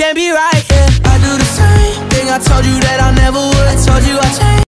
can't be right, yeah. I do the same thing I told you that I never would. I told you I changed